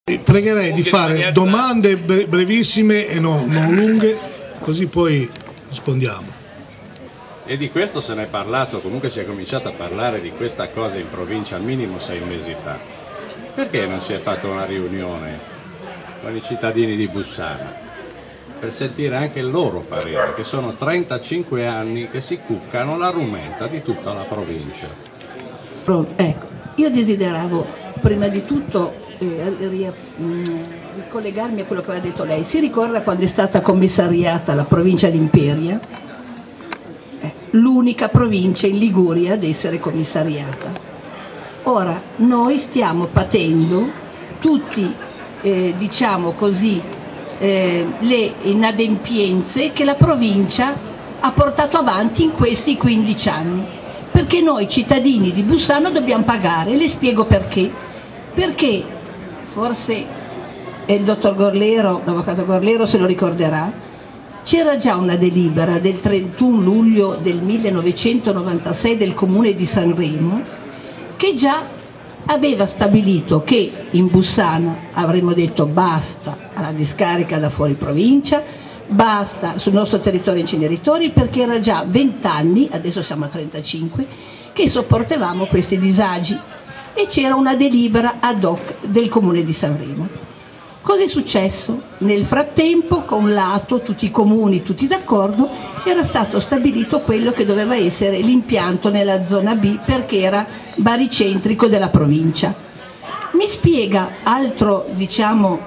Pregherei di fare domande brevissime e non lunghe, così poi rispondiamo. E di questo se ne è parlato, comunque si è cominciato a parlare di questa cosa in provincia al minimo 6 mesi fa. Perché non si è fatta una riunione con i cittadini di Bussana per sentire anche il loro parere, che sono 35 anni che si cuccano la rumenta di tutta la provincia? Ecco, io desideravo prima di tutto ricollegarmi a quello che aveva detto lei. Si ricorda quando è stata commissariata la provincia di Imperia? L'unica provincia in Liguria ad essere commissariata. Ora noi stiamo patendo tutti, diciamo così, le inadempienze che la provincia ha portato avanti in questi 15 anni, perché noi cittadini di Bussana dobbiamo pagare. Le spiego perché. Perché forse il dottor Gorlero, l'avvocato Gorlero se lo ricorderà, c'era già una delibera del 31 luglio del 1996 del Comune di Sanremo che già aveva stabilito che in Bussana avremmo detto basta alla discarica da fuori provincia, basta sul nostro territorio inceneritori, perché era già 20 anni, adesso siamo a 35, che sopportavamo questi disagi e c'era una delibera ad hoc del Comune di Sanremo. Cosa è successo? Nel frattempo, con l'atto, tutti i comuni, tutti d'accordo, era stato stabilito quello che doveva essere l'impianto nella zona B, perché era baricentrico della provincia. Mi spiega altro, diciamo,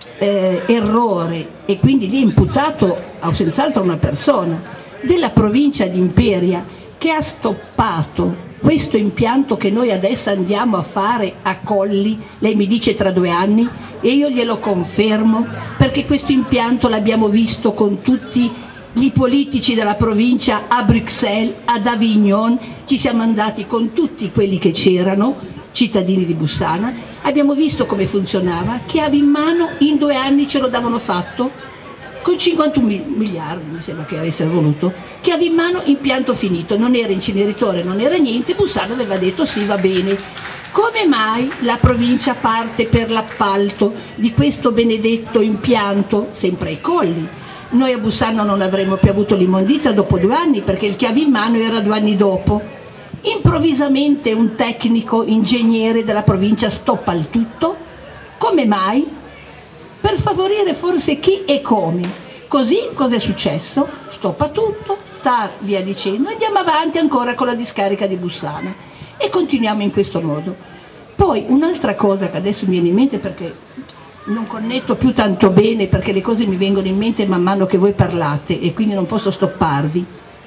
errore, e quindi lì è imputato senz'altro una persona della provincia di Imperia che ha stoppato questo impianto che noi adesso andiamo a fare a Colli, lei mi dice tra 2 anni, e io glielo confermo, perché questo impianto l'abbiamo visto con tutti i politici della provincia a Bruxelles, ad Avignon, ci siamo andati con tutti quelli che c'erano, cittadini di Bussana, abbiamo visto come funzionava, che avevi in mano, in 2 anni ce lo davano fatto, con 51 miliardi mi sembra che avesse voluto, che avevi in mano impianto finito, non era inceneritore, non era niente, Bussana aveva detto sì, va bene. Come mai la provincia parte per l'appalto di questo benedetto impianto sempre ai Colli? Noi a Bussana non avremmo più avuto l'immondizia dopo 2 anni, perché il chiave in mano era 2 anni dopo. Improvvisamente un tecnico ingegnere della provincia stoppa il tutto. Come mai? Per favorire forse chi e come. Così cosa è successo? Stoppa tutto, via dicendo, andiamo avanti ancora con la discarica di Bussana. E continuiamo in questo modo. Poi un'altra cosa che adesso mi viene in mente, perché non connetto più tanto bene, perché le cose mi vengono in mente man mano che voi parlate e quindi non posso stopparvi.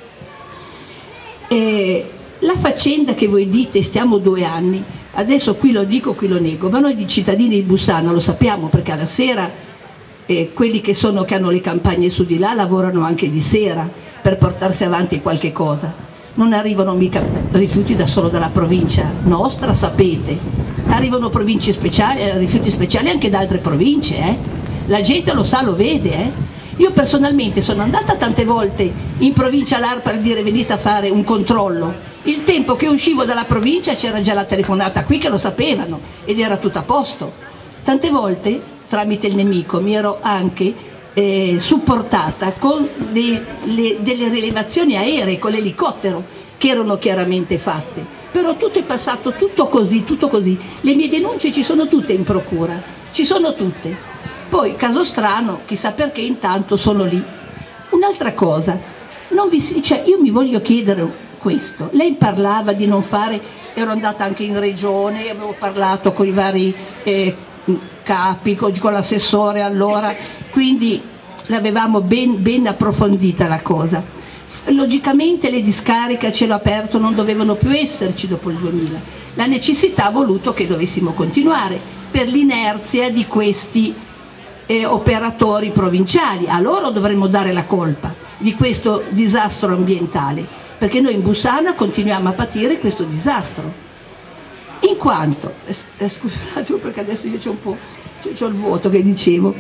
La faccenda che voi dite stiamo 2 anni, adesso qui lo dico, qui lo nego, ma noi di cittadini di Bussana lo sappiamo, perché alla sera quelli che hanno le campagne su di là lavorano anche di sera per portarsi avanti qualche cosa. Non arrivano mica rifiuti solo dalla provincia nostra, sapete, arrivano province speciali, rifiuti speciali anche da altre province, la gente lo sa, lo vede. Io personalmente sono andata tante volte in provincia all'ARPA per dire venite a fare un controllo, il tempo che uscivo dalla provincia c'era già la telefonata qui che lo sapevano ed era tutto a posto. Tante volte tramite il nemico mi ero anche supportata con delle rilevazioni aeree, con l'elicottero, che erano chiaramente fatte, però tutto è passato, tutto così, le mie denunce ci sono tutte in procura, ci sono tutte. Poi caso strano, chissà perché intanto sono lì. Un'altra cosa, io mi voglio chiedere questo, lei parlava di non fare, ero andata anche in regione, avevo parlato con i vari capi, con l'assessore allora, quindi l'avevamo ben approfondita la cosa. Logicamente le discariche a cielo aperto non dovevano più esserci dopo il 2000, la necessità ha voluto che dovessimo continuare per l'inerzia di questi operatori provinciali. A loro dovremmo dare la colpa di questo disastro ambientale, perché noi in Bussana continuiamo a patire questo disastro. In quanto, scusa un attimo perché adesso io c'ho il vuoto che dicevo,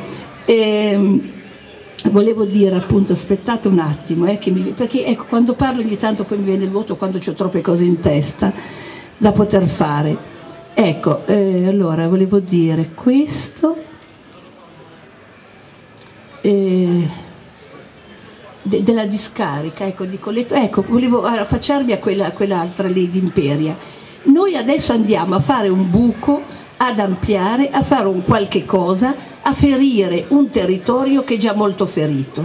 volevo dire appunto, aspettate un attimo, perché ecco, quando parlo ogni tanto poi mi viene il vuoto quando ho troppe cose in testa da poter fare. Ecco, allora volevo dire questo, della discarica, ecco, di Colletto, ecco, volevo affacciarmi a quell'altra lì di Imperia. Noi adesso andiamo a fare un buco, ad ampliare, a fare un qualche cosa, a ferire un territorio che è già molto ferito.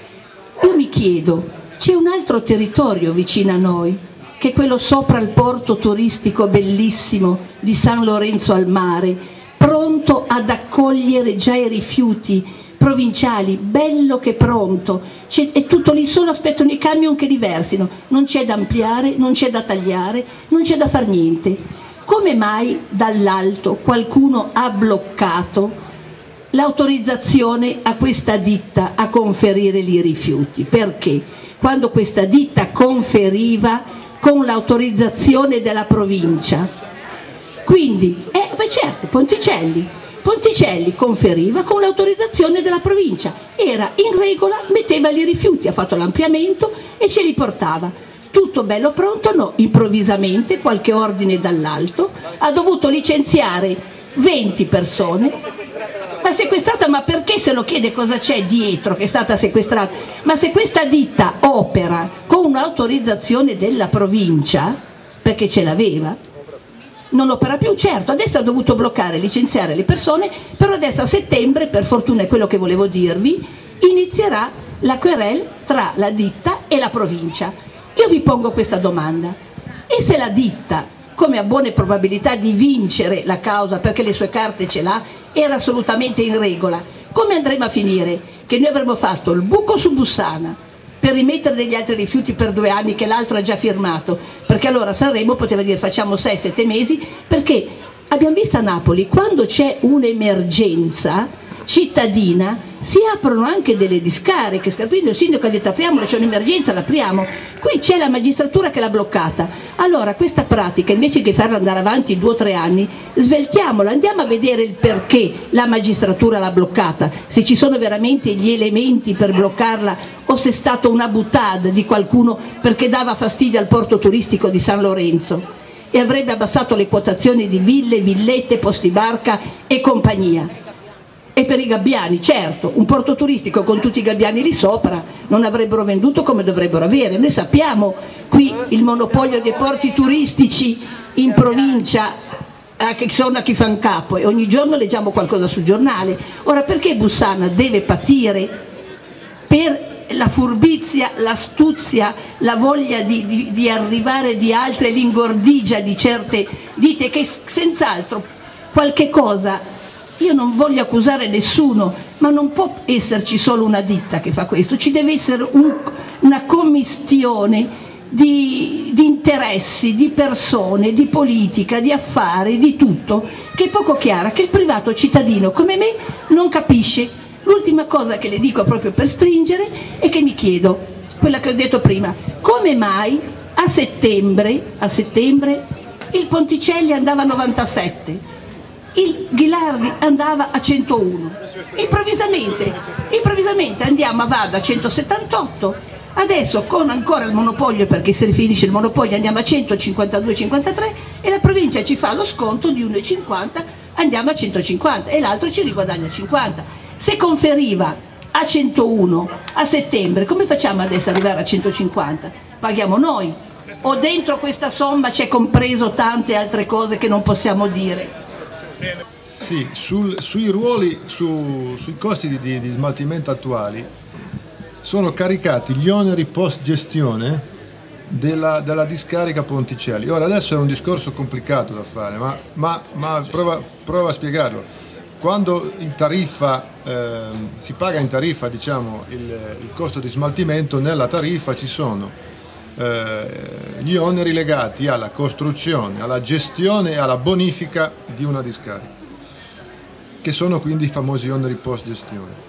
Io mi chiedo, c'è un altro territorio vicino a noi, che è quello sopra il porto turistico bellissimo di San Lorenzo al Mare, pronto ad accogliere già i rifiuti provinciali, bello che pronto, è tutto lì, solo aspettano i camion che li versino, non c'è da ampliare, non c'è da tagliare, non c'è da far niente. Come mai dall'alto qualcuno ha bloccato l'autorizzazione a questa ditta a conferire i rifiuti? Perché quando questa ditta conferiva con l'autorizzazione della provincia, quindi, certo, Ponticelli conferiva con l'autorizzazione della provincia, era in regola, metteva i rifiuti, ha fatto l'ampliamento e ce li portava. Tutto bello pronto, no, improvvisamente, qualche ordine dall'alto, ha dovuto licenziare 20 persone, ma sequestrata, ma perché se lo chiede cosa c'è dietro che è stata sequestrata? Ma se questa ditta opera con un'autorizzazione della provincia, perché ce l'aveva, non opera più, certo, adesso ha dovuto bloccare, licenziare le persone, però adesso a settembre, per fortuna è quello che volevo dirvi, inizierà la querela tra la ditta e la provincia. Io vi pongo questa domanda: e se la ditta, come ha buone probabilità di vincere la causa perché le sue carte ce l'ha, era assolutamente in regola, come andremo a finire? Che noi avremmo fatto il buco su Bussana per rimettere degli altri rifiuti per 2 anni che l'altro ha già firmato, perché allora Sanremo poteva dire facciamo 6-7 mesi, perché abbiamo visto a Napoli quando c'è un'emergenza cittadina si aprono anche delle discariche, quindi il sindaco ha detto apriamola, c'è un'emergenza, l'apriamo. Qui c'è la magistratura che l'ha bloccata. Allora questa pratica, invece che farla andare avanti 2 o 3 anni, sveltiamola, andiamo a vedere il perché la magistratura l'ha bloccata, se ci sono veramente gli elementi per bloccarla o se è stata una boutade di qualcuno perché dava fastidio al porto turistico di San Lorenzo e avrebbe abbassato le quotazioni di ville, villette, posti barca e compagnia. E per i gabbiani, certo, un porto turistico con tutti i gabbiani lì sopra non avrebbero venduto come dovrebbero avere. Noi sappiamo qui il monopolio dei porti turistici in provincia che sono a chi fa in capo e ogni giorno leggiamo qualcosa sul giornale. Ora perché Bussana deve patire per la furbizia, l'astuzia, la voglia di arrivare di altre, l'ingordigia di certe ditte che senz'altro qualche cosa. Io non voglio accusare nessuno, ma non può esserci solo una ditta che fa questo, ci deve essere una commistione di interessi, di persone, di politica, di affari, di tutto, che è poco chiara, che il privato cittadino come me non capisce. L'ultima cosa che le dico proprio per stringere è che mi chiedo, quella che ho detto prima, come mai a settembre il Ponticelli andava a 97, il Ghilardi andava a 101, improvvisamente andiamo a Vado a 178, adesso con ancora il monopolio, perché se finisce il monopolio andiamo a 152,53 e la provincia ci fa lo sconto di 1,50, andiamo a 150 e l'altro ci riguadagna 50. Se conferiva a 101 a settembre, come facciamo adesso ad arrivare a 150? Paghiamo noi o dentro questa somma c'è compreso tante altre cose che non possiamo dire? Sì, sui ruoli, sui costi di smaltimento attuali sono caricati gli oneri post gestione della discarica Ponticelli. Ora adesso è un discorso complicato da fare, ma prova a spiegarlo. Quando in tariffa si paga in tariffa, diciamo, il costo di smaltimento, nella tariffa ci sono gli oneri legati alla costruzione, alla gestione e alla bonifica di una discarica, che sono quindi i famosi oneri post gestione.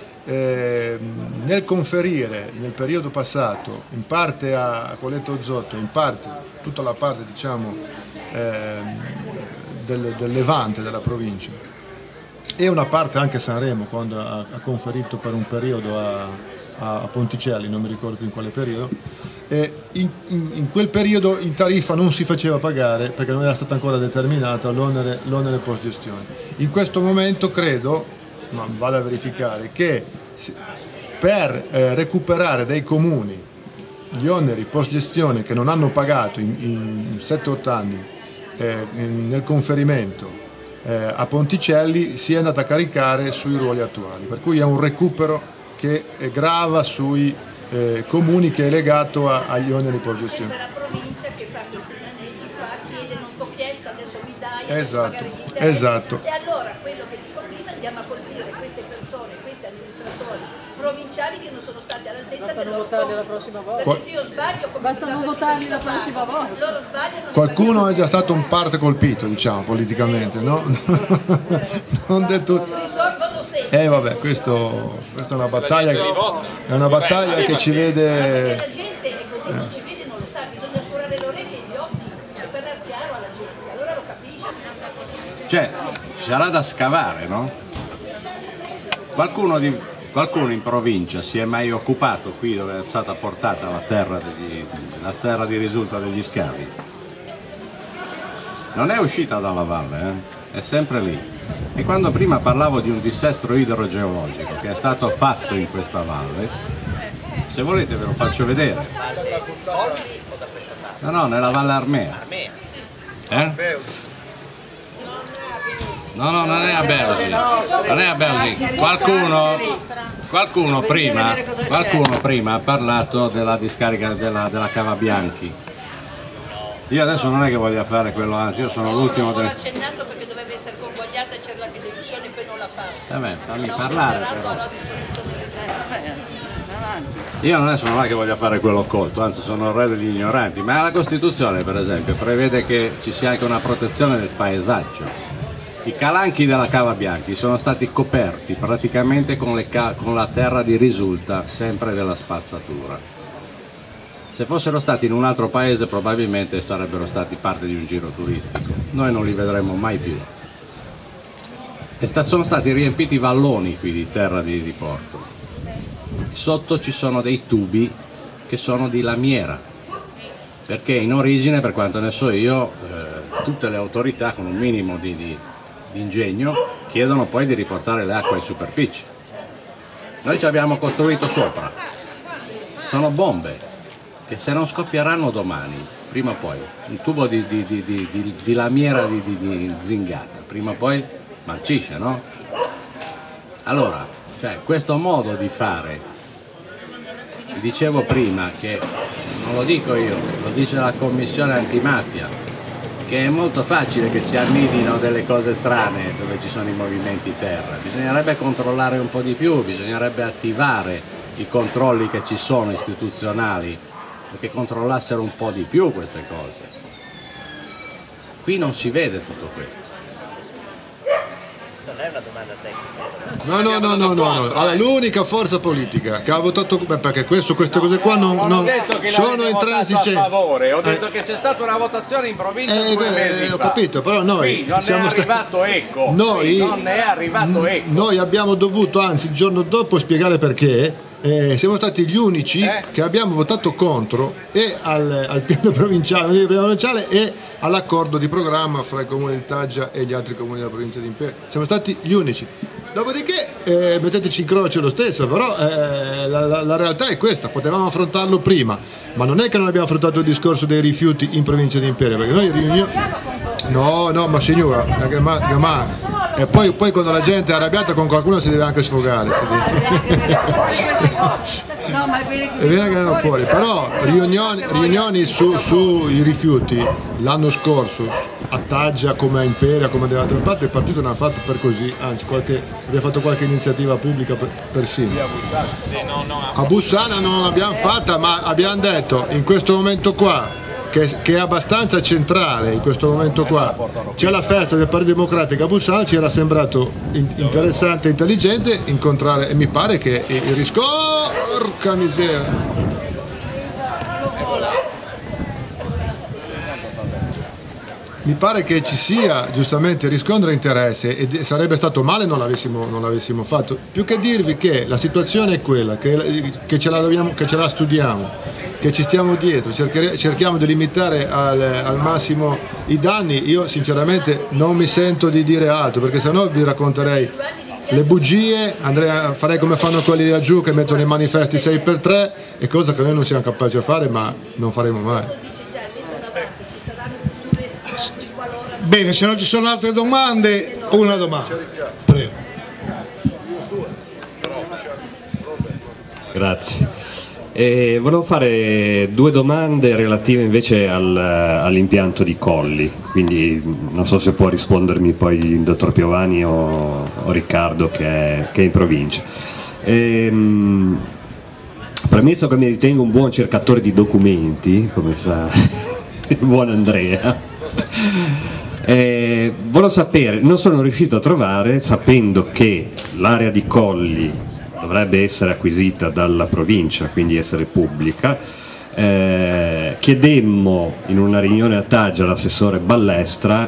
Nel conferire nel periodo passato in parte a Colletto Ozotto, in parte tutta la parte, diciamo, del Levante della provincia, e una parte anche Sanremo quando ha conferito per un periodo a Ponticelli, non mi ricordo più in quale periodo, e in quel periodo in tariffa non si faceva pagare perché non era stato ancora determinato l'onere post gestione. In questo momento credo, ma vado a verificare, che per recuperare dai comuni gli oneri post gestione che non hanno pagato in 7-8 anni nel conferimento a Ponticelli si è andata a caricare sui ruoli attuali, per cui è un recupero che grava sui comuni, che è legato agli oneri post gestione. La provincia che fa questi maneggio chiede non t'ho chiesto, adesso mi dai, esatto. E allora quello che dico prima, andiamo a colpire queste persone, questi amministratori provinciali che non sono stati all'altezza del loro votarli la prossima volta. Perché se io sbaglio, bastano votarli la prossima volta. Loro sbagliano. Qualcuno è già stato un parte colpito, diciamo, politicamente, no? Non del tutto. Risolvono sempre. Vabbè, questa è una battaglia che ci vede. La gente è così, non ci vede, non lo sa, bisogna sforare le orecchie e gli occhi per parlare chiaro alla gente, allora lo capisce. Cioè, ci sarà da scavare, no? Qualcuno in provincia si è mai occupato qui dove è stata portata la terra di risulta degli scavi? Non è uscita dalla valle, è sempre lì. E quando prima parlavo di un dissesto idrogeologico che è stato fatto in questa valle, se volete ve lo faccio vedere. No, nella Valle Armea. No, non è a Beusi. Non è a Beusi. Qualcuno prima ha parlato della discarica della Cava Bianchi. Io adesso non è che voglio fare quello, anzi io sono l'ultimo del... Sto accennando perché dovrebbe essere convogliata e c'era la fideiussione e poi non la fa. Fammi parlare però. Io adesso non è che voglio fare quello occulto, anzi sono re degli ignoranti, ma la Costituzione per esempio prevede che ci sia anche una protezione del paesaggio. I calanchi della Cava Bianchi sono stati coperti praticamente con la terra di risulta, sempre della spazzatura. Se fossero stati in un altro paese probabilmente sarebbero stati parte di un giro turistico. Noi non li vedremo mai più. Sono stati riempiti valloni qui di terra di porto. Sotto ci sono dei tubi che sono di lamiera, perché in origine, per quanto ne so io, tutte le autorità con un minimo di ingegno chiedono poi di riportare le acque in superficie. Noi ci abbiamo costruito sopra, sono bombe che se non scoppieranno domani, prima o poi, un tubo di lamiera di zingata, prima o poi marcisce, no? Allora, cioè, questo modo di fare, dicevo prima che, non lo dico io, lo dice la Commissione Antimafia, che è molto facile che si annidino delle cose strane dove ci sono i movimenti terra. Bisognerebbe controllare un po' di più, bisognerebbe attivare i controlli che ci sono istituzionali perché controllassero un po' di più queste cose. Qui non si vede tutto questo. Non è una domanda tecnica. No. Allora, l'unica forza politica che ha votato, perché queste cose qua non sono intransigenti. Ho detto che c'è stata una votazione in provincia 2 mesi fa. Ho capito, però noi non è arrivato eco. Noi abbiamo dovuto, anzi il giorno dopo, spiegare perché. Siamo stati gli unici che abbiamo votato contro e al piano provinciale e all'accordo di programma fra il comune di Taggia e gli altri comuni della provincia di Imperia. Siamo stati gli unici. Dopodiché metteteci in croce lo stesso, però la realtà è questa, potevamo affrontarlo prima, ma non è che non abbiamo affrontato il discorso dei rifiuti in provincia di Imperia, perché noi riuniamo... No, ma signora, e poi quando la gente è arrabbiata con qualcuno si deve anche sfogare. E viene che vanno fuori. Però riunioni sui rifiuti l'anno scorso a Taggia come a Imperia come da altre parti il partito non ha fatto per così, anzi abbiamo fatto qualche iniziativa pubblica persino. A Bussana non l'abbiamo fatta, ma abbiamo detto in questo momento qua che è abbastanza centrale in questo momento qua, c'è la festa del Partito Democratico a Bussana, ci era sembrato interessante e intelligente incontrare, e mi pare che il porca miseria. mi pare che ci sia giustamente riscontro interesse e sarebbe stato male non l'avessimo fatto. Più che dirvi che la situazione è quella, che ce la studiamo, che ci stiamo dietro, cerchiamo di limitare al massimo i danni, io sinceramente non mi sento di dire altro, perché sennò vi racconterei le bugie, farei come fanno quelli laggiù che mettono i manifesti 6x3, e cosa che noi non siamo capaci a fare, ma non faremo mai. Bene, se non ci sono altre domande, una domanda. Prego. Grazie. Volevo fare due domande relative invece all'impianto di Colli, quindi non so se può rispondermi poi il dottor Piovani o Riccardo che è in provincia. Premesso che mi ritengo un buon cercatore di documenti, come sa il buon Andrea, volevo sapere, non sono riuscito a trovare, sapendo che l'area di Colli dovrebbe essere acquisita dalla provincia, quindi essere pubblica, chiedemmo in una riunione a Taggia all'assessore Ballestra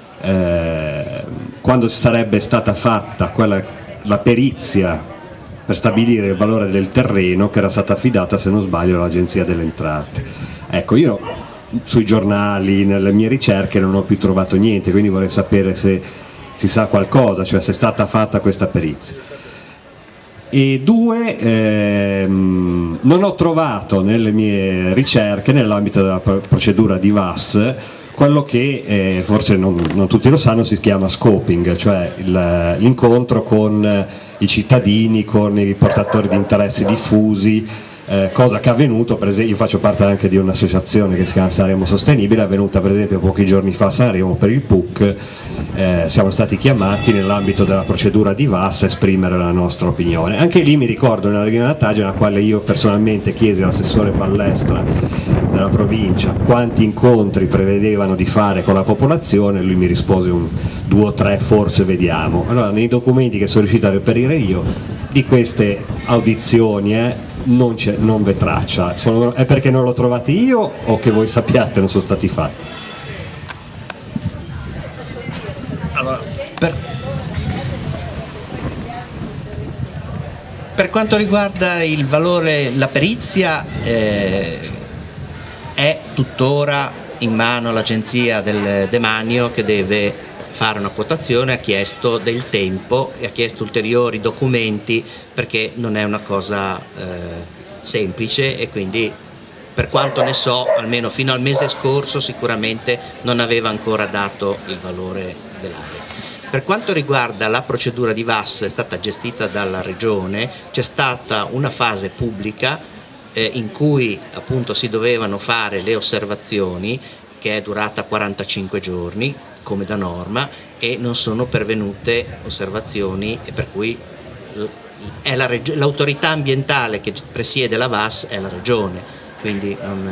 quando sarebbe stata fatta la perizia per stabilire il valore del terreno, che era stata affidata, se non sbaglio, all'Agenzia delle Entrate. Ecco, io sui giornali, nelle mie ricerche non ho più trovato niente, quindi vorrei sapere se si sa qualcosa, cioè se è stata fatta questa perizia. E due, non ho trovato nelle mie ricerche, nell'ambito della procedura di VAS, quello che forse non tutti lo sanno, si chiama scoping, cioè l'incontro con i cittadini, con i portatori di interessi diffusi, cosa che è avvenuto, per esempio, io faccio parte anche di un'associazione che si chiama Sanremo Sostenibile, è avvenuta per esempio pochi giorni fa a Sanremo per il PUC, siamo stati chiamati nell'ambito della procedura di VAS a esprimere la nostra opinione. Anche lì mi ricordo nella riunione a Taggia, nella quale io personalmente chiesi all'assessore Ballestra della provincia quanti incontri prevedevano di fare con la popolazione, lui mi rispose 2 o 3, forse vediamo. Allora, nei documenti che sono riuscito a reperire io di queste audizioni non v'è traccia. È perché non l'ho trovate io o che voi sappiate non sono stati fatti? Allora, per quanto riguarda il valore, la perizia è tuttora in mano all'agenzia del demanio, che deve fare una quotazione, ha chiesto del tempo e ha chiesto ulteriori documenti, perché non è una cosa semplice, e quindi per quanto ne so, almeno fino al mese scorso sicuramente non aveva ancora dato il valore dell'area. Per quanto riguarda la procedura di VAS, è stata gestita dalla Regione, c'è stata una fase pubblica in cui appunto si dovevano fare le osservazioni, che è durata 45 giorni come da norma, e non sono pervenute osservazioni, e per cui l'autorità ambientale che presiede la VAS è la Regione, quindi non...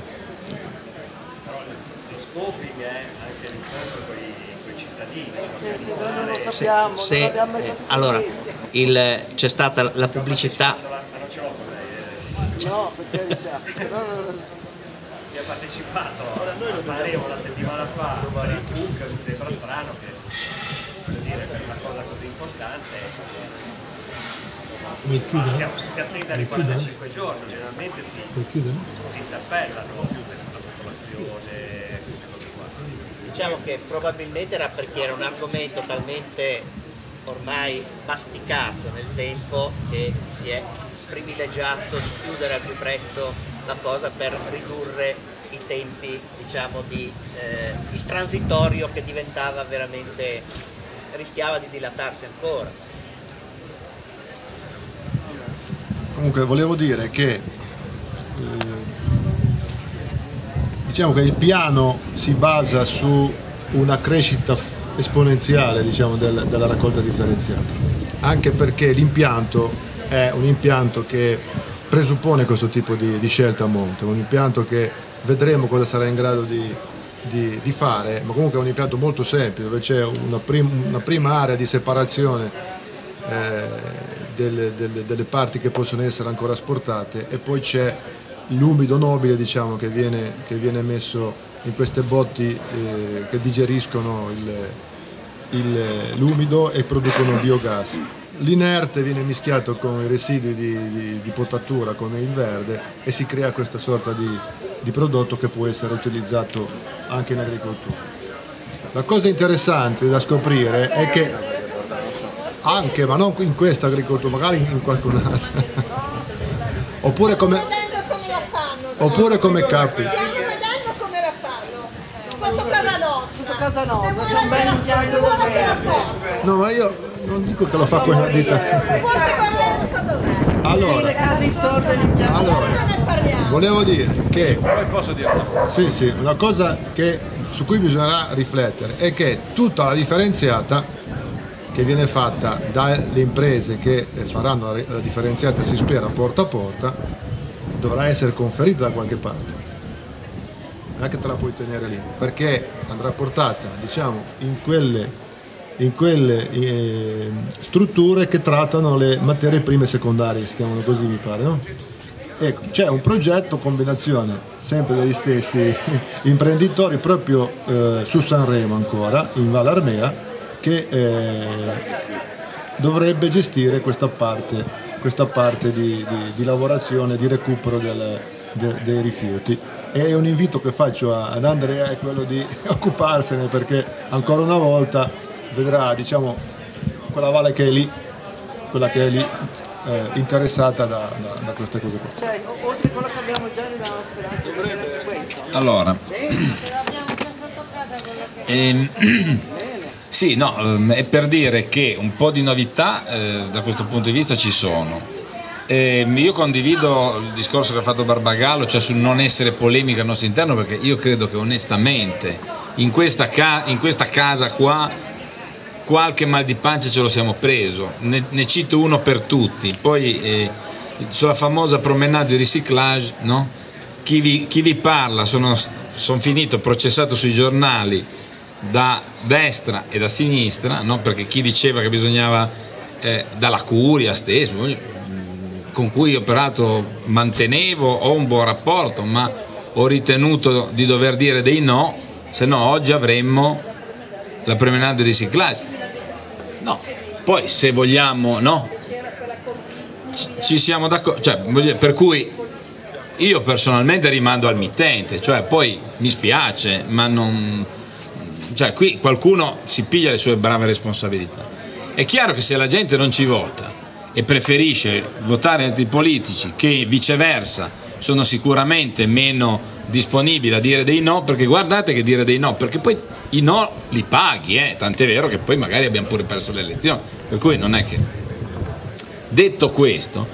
Lo scoping è anche l'incontro con i cittadini. Non lo sappiamo, allora, c'è stata la pubblicità. No, per carità. Chi ha partecipato a Sanremo la settimana fa per il PUC, mi sembra strano che, per una cosa così importante si attenda di 45 giorni, generalmente si interpellano più della popolazione, queste cose qua. Diciamo che probabilmente era perché era un argomento talmente ormai masticato nel tempo che si è privilegiato di chiudere al più presto la cosa per ridurre i tempi, diciamo, il transitorio, che diventava veramente, rischiava di dilatarsi ancora. Comunque volevo dire che diciamo che il piano si basa su una crescita esponenziale, diciamo, della raccolta differenziata, anche perché l'impianto è un impianto che presuppone questo tipo di scelta a monte, un impianto che vedremo cosa sarà in grado di fare, ma comunque è un impianto molto semplice, dove c'è una prima area di separazione delle parti che possono essere ancora asportate, e poi c'è l'umido nobile, diciamo, che viene messo in queste botti che digeriscono l'umido e producono biogas. L'inerte viene mischiato con i residui di potatura, con il verde, e si crea questa sorta di prodotto che può essere utilizzato anche in agricoltura. La cosa interessante da scoprire è che anche, ma non in questa agricoltura, magari in qualcun'altra, oppure come capita. Tutto casa nostra, c'è un bel impianto verde. No, ma io non dico che lo fa quella ditta. Allora, Le case intorno all'impianto. volevo dire che Posso dire una cosa? sì, una cosa su cui bisognerà riflettere è che tutta la differenziata che viene fatta dalle imprese che faranno la differenziata, si spera, porta a porta, dovrà essere conferita da qualche parte. Non è che te la puoi tenere lì, perché andrà portata, diciamo, in quelle strutture che trattano le materie prime secondarie, si chiamano così, mi pare, no? Ecco, c'è un progetto combinazione sempre degli stessi imprenditori proprio su Sanremo, ancora in Val Armea, che dovrebbe gestire questa parte di lavorazione, di recupero dei rifiuti. E un invito che faccio ad Andrea è quello di occuparsene, perché ancora una volta vedrà, diciamo, quella valle che è lì, interessata da queste cose qua. Cioè, oltre a quello che abbiamo già, abbiamo la speranza di vedere questo. Allora, sì, no, è per dire che un po' di novità da questo punto di vista ci sono. Io condivido il discorso che ha fatto Barbagallo, cioè sul non essere polemica al nostro interno, perché io credo che onestamente in questa casa qua qualche mal di pancia ce lo siamo preso. Ne cito uno per tutti. Poi sulla famosa promenade di riciclage, no? Chi vi parla, sono finito processato sui giornali da destra e da sinistra, no? Perché chi diceva che bisognava, dalla Curia stesso, con cui io peraltro ho un buon rapporto, ma ho ritenuto di dover dire dei no, se no oggi avremmo la promenade di riciclaggio. No, poi se vogliamo, no, ci siamo d'accordo, cioè, per cui io personalmente rimando al mittente, cioè poi mi spiace, ma non, cioè qui qualcuno si piglia le sue brave responsabilità. È chiaro che se la gente non ci vota e preferisce votare altri politici che viceversa sono sicuramente meno disponibili a dire dei no, perché guardate che dire dei no, perché poi i no li paghi, tant'è vero che poi magari abbiamo pure perso le elezioni, per cui non è che... Detto questo,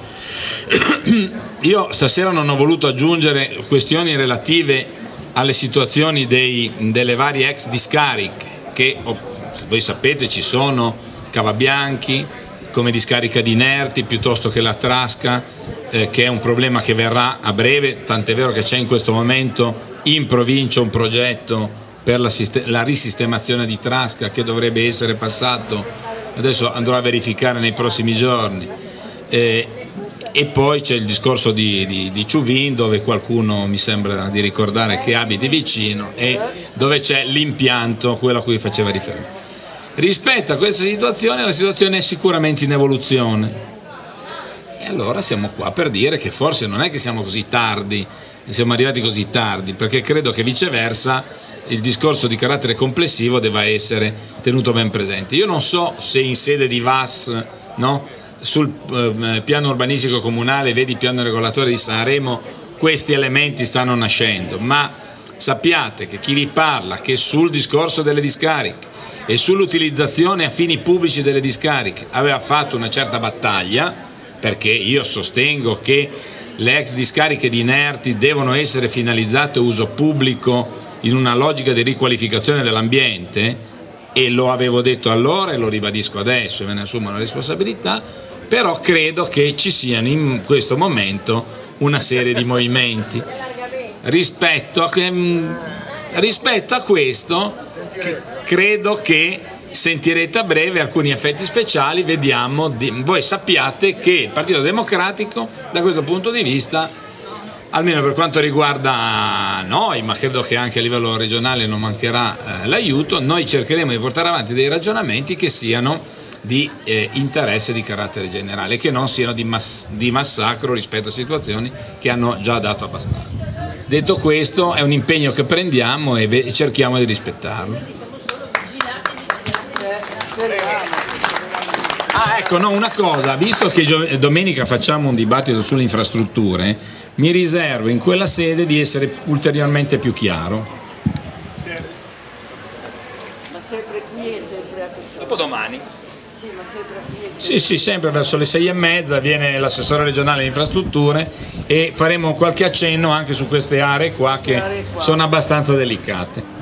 io stasera non ho voluto aggiungere questioni relative alle situazioni delle varie ex discariche, che voi sapete ci sono Cavabianchi come discarica di inerti, piuttosto che la Trasca, che è un problema che verrà a breve, tant'è vero che c'è in questo momento in provincia un progetto per la risistemazione di Trasca che dovrebbe essere passato, adesso andrò a verificare nei prossimi giorni, e poi c'è il discorso di Ciuvin, dove qualcuno mi sembra di ricordare che abiti vicino e dove c'è l'impianto, quello a cui faceva riferimento. Rispetto a questa situazione, la situazione è sicuramente in evoluzione, e allora siamo qua per dire che forse non è che siamo così tardi, siamo arrivati così tardi, perché credo che viceversa il discorso di carattere complessivo debba essere tenuto ben presente. Io non so se in sede di VAS, no, sul piano urbanistico comunale, vedi piano regolatore di Sanremo, questi elementi stanno nascendo, ma sappiate che chi vi parla che sul discorso delle discariche e sull'utilizzazione a fini pubblici delle discariche aveva fatto una certa battaglia, perché io sostengo che le ex discariche di inerti devono essere finalizzate a uso pubblico in una logica di riqualificazione dell'ambiente, e lo avevo detto allora e lo ribadisco adesso e me ne assumo la responsabilità, però credo che ci siano in questo momento una serie di movimenti rispetto a questo. Credo che sentirete a breve alcuni effetti speciali, vediamo, voi sappiate che il Partito Democratico da questo punto di vista almeno per quanto riguarda noi, ma credo che anche a livello regionale non mancherà l'aiuto, noi cercheremo di portare avanti dei ragionamenti che siano di interesse di carattere generale, che non siano di massacro rispetto a situazioni che hanno già dato abbastanza. Detto questo, è un impegno che prendiamo e cerchiamo di rispettarlo. Ecco, no, una cosa, visto che domenica facciamo un dibattito sulle infrastrutture, mi riservo in quella sede di essere ulteriormente più chiaro. Ma sempre qui e sempre a questo. Dopodomani. Sì, ma sempre qui. Sì, sempre verso le 6:30 viene l'assessore regionale delle infrastrutture e faremo qualche accenno anche su queste aree qua che sono abbastanza delicate.